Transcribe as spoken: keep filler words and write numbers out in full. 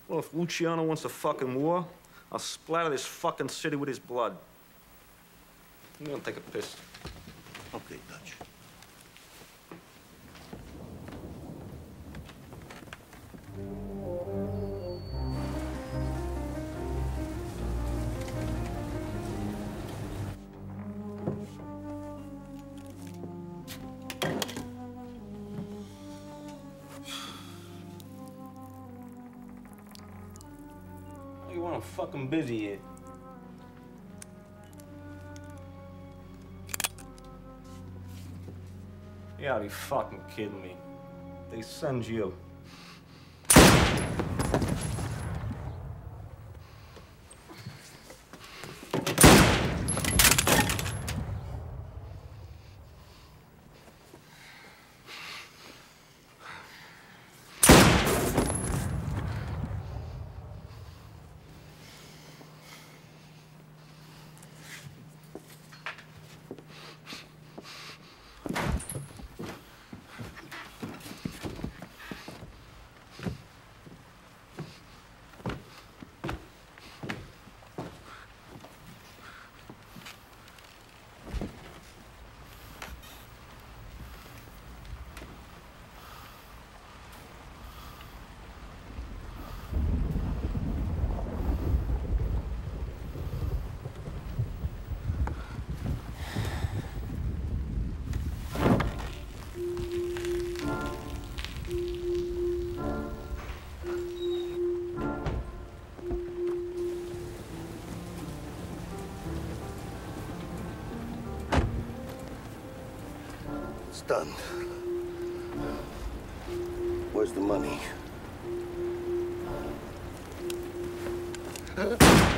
Well, if Luciano wants a fucking war, I'll splatter this fucking city with his blood. I'm gonna take a piss. Okay, Dutch. You want I'm fucking busy here. You gotta be fucking kidding me. They send you. It's done. Where's the money?